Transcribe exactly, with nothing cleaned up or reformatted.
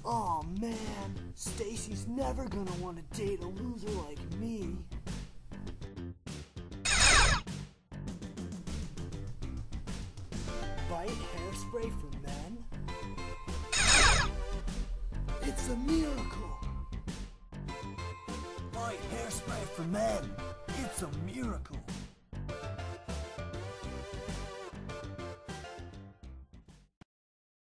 Aw man, Stacy's never gonna want to date a loser like me. Veidt hairspray for men? It's a miracle! Veidt hairspray for men! It's a miracle!